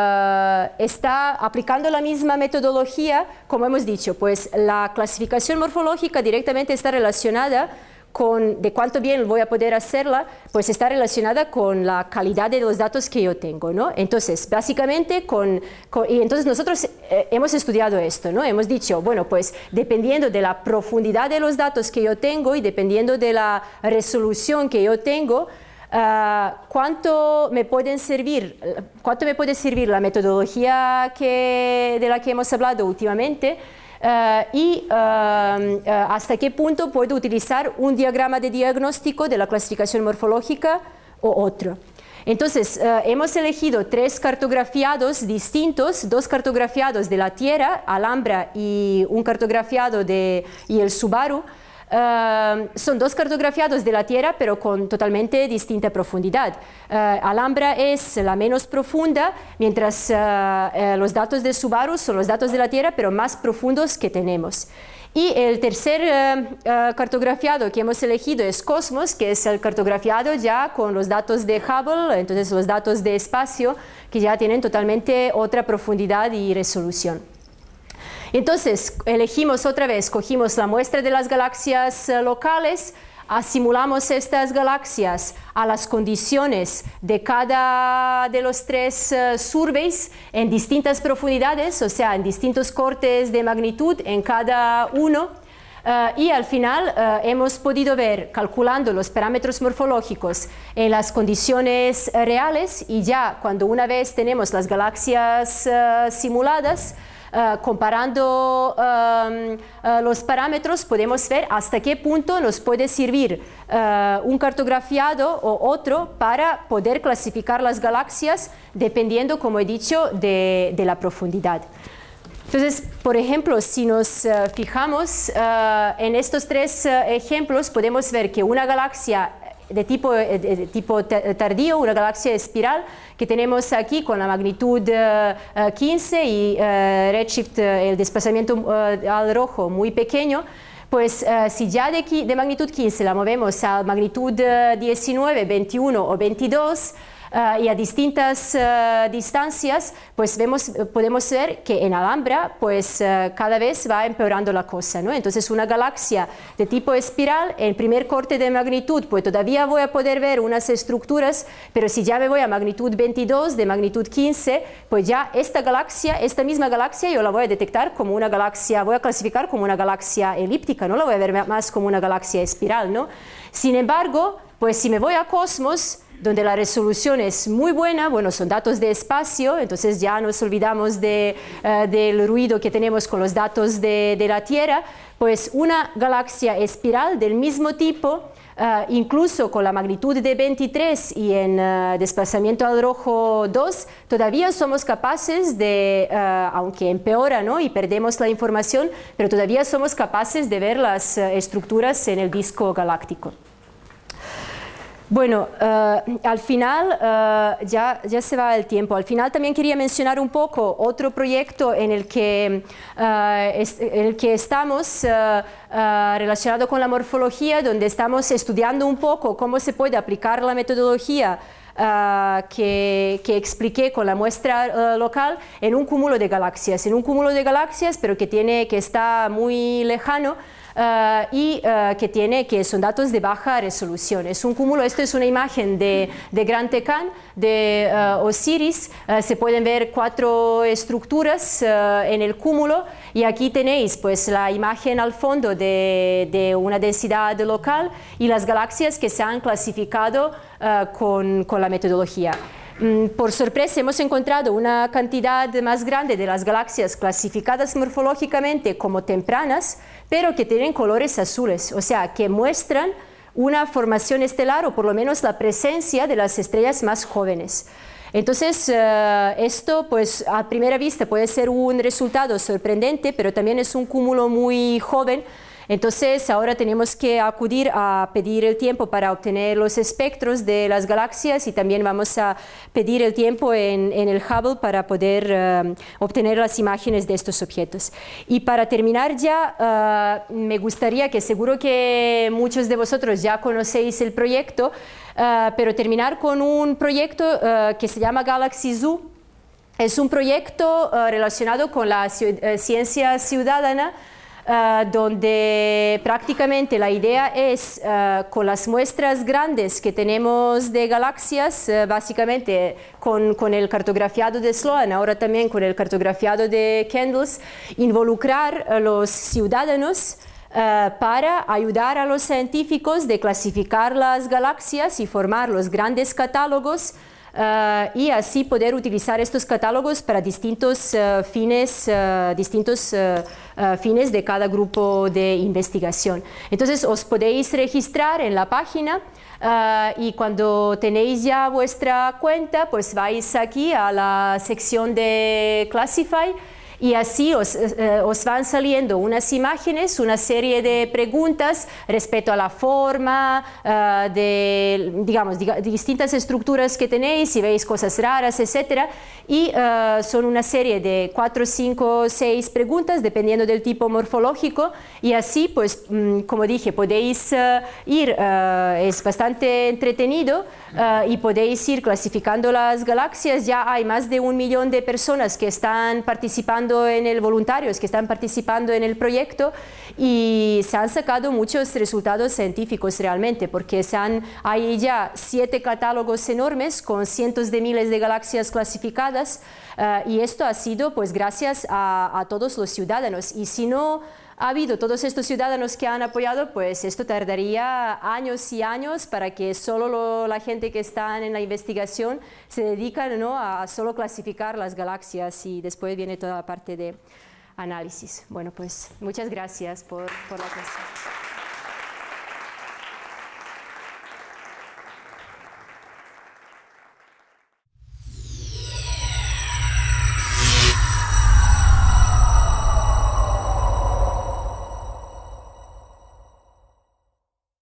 está aplicando la misma metodología, como hemos dicho, pues la clasificación morfológica directamente está relacionada de cuánto bien voy a poder hacerla, pues está relacionada con la calidad de los datos que yo tengo, ¿no? Entonces, básicamente, y entonces nosotros hemos estudiado esto, ¿no? Hemos dicho, bueno, pues dependiendo de la profundidad de los datos que yo tengo y dependiendo de la resolución que yo tengo, ¿cuánto me puede servir la metodología de la que hemos hablado últimamente? Y hasta qué punto puedo utilizar un diagrama de diagnóstico de la clasificación morfológica o otro. Entonces, hemos elegido 3 cartografiados distintos, 2 cartografiados de la Tierra, Alhambra, y un cartografiado y el Subaru. Son 2 cartografiados de la Tierra, pero con totalmente distinta profundidad. Alhambra es la menos profunda, mientras los datos de Subaru son los datos de la Tierra, pero más profundos que tenemos. Y el tercer cartografiado que hemos elegido es Cosmos, que es el cartografiado ya con los datos de Hubble, entonces los datos de espacio, que ya tienen totalmente otra profundidad y resolución. Entonces, cogimos la muestra de las galaxias locales, asimilamos estas galaxias a las condiciones de cada de los 3 surveys en distintas profundidades, o sea, en distintos cortes de magnitud en cada uno. Y al final hemos podido ver, calculando los parámetros morfológicos en las condiciones reales, y ya cuando una vez tenemos las galaxias simuladas, comparando los parámetros, podemos ver hasta qué punto nos puede servir un cartografiado o otro para poder clasificar las galaxias dependiendo, como he dicho, de la profundidad. Entonces, por ejemplo, si nos fijamos en estos 3 ejemplos, podemos ver que una galaxia de tipo tardío, una galaxia espiral que tenemos aquí con la magnitud 15 y redshift, el desplazamiento al rojo muy pequeño, pues si ya de magnitud 15 la movemos a magnitud 19, 21 o 22, y a distintas distancias, pues podemos ver que en Alhambra pues, cada vez va empeorando la cosa, ¿no? Entonces una galaxia de tipo espiral, en primer corte de magnitud, pues todavía voy a poder ver unas estructuras, pero si ya me voy a magnitud 22, de magnitud 15, pues ya esta misma galaxia yo la voy a detectar como una galaxia, voy a clasificar como una galaxia elíptica, no la voy a ver más como una galaxia espiral, ¿no? Sin embargo, pues si me voy a Cosmos, donde la resolución es muy buena, bueno, son datos de espacio, entonces ya nos olvidamos del ruido que tenemos con los datos de la Tierra, pues una galaxia espiral del mismo tipo, incluso con la magnitud de 23 y en desplazamiento al rojo 2, todavía somos capaces de, aunque empeora, ¿no?, y perdemos la información, pero todavía somos capaces de ver las estructuras en el disco galáctico. Bueno, al final ya se va el tiempo. Al final también quería mencionar un poco otro proyecto en el que estamos relacionado con la morfología, donde estamos estudiando un poco cómo se puede aplicar la metodología que expliqué con la muestra local en un cúmulo de galaxias. En un cúmulo de galaxias, pero que está muy lejano. Que son datos de baja resolución. Es un cúmulo, esto es una imagen de Gran Tecán, de Osiris. Se pueden ver 4 estructuras en el cúmulo y aquí tenéis pues la imagen al fondo de una densidad local y las galaxias que se han clasificado con la metodología. Por sorpresa hemos encontrado una cantidad más grande de las galaxias clasificadas morfológicamente como tempranas, pero que tienen colores azules, o sea, que muestran una formación estelar o por lo menos la presencia de las estrellas más jóvenes. Entonces, esto pues a primera vista puede ser un resultado sorprendente, pero también es un cúmulo muy joven. Entonces ahora tenemos que acudir a pedir el tiempo para obtener los espectros de las galaxias y también vamos a pedir el tiempo en el Hubble para poder obtener las imágenes de estos objetos. Y para terminar ya, me gustaría que seguro que muchos de vosotros ya conocéis el proyecto, pero terminar con un proyecto que se llama Galaxy Zoo. Es un proyecto relacionado con la ciencia ciudadana, donde prácticamente la idea es, con las muestras grandes que tenemos de galaxias, básicamente con el cartografiado de Sloan, ahora también con el cartografiado de Kendall, involucrar a los ciudadanos para ayudar a los científicos de clasificar las galaxias y formar los grandes catálogos, y así poder utilizar estos catálogos para distintos fines de cada grupo de investigación. Entonces os podéis registrar en la página y cuando tenéis ya vuestra cuenta, pues vais aquí a la sección de Classify y así os van saliendo unas imágenes, una serie de preguntas respecto a la forma de distintas estructuras que tenéis, si veis cosas raras, etc. Y son una serie de 4, 5, 6 preguntas dependiendo del tipo morfológico y así, pues, como dije, podéis ir, es bastante entretenido y podéis ir clasificando las galaxias. Ya hay más de 1 millón de personas que están participando voluntarios que están participando en el proyecto y se han sacado muchos resultados científicos realmente, porque hay ya 7 catálogos enormes con cientos de miles de galaxias clasificadas y esto ha sido pues gracias a todos los ciudadanos, y si no ha habido todos estos ciudadanos que han apoyado, pues esto tardaría años y años para que solo la gente que está en la investigación se dedica, ¿no?, a solo clasificar las galaxias y después viene toda la parte de análisis. Bueno, pues muchas gracias por la atención.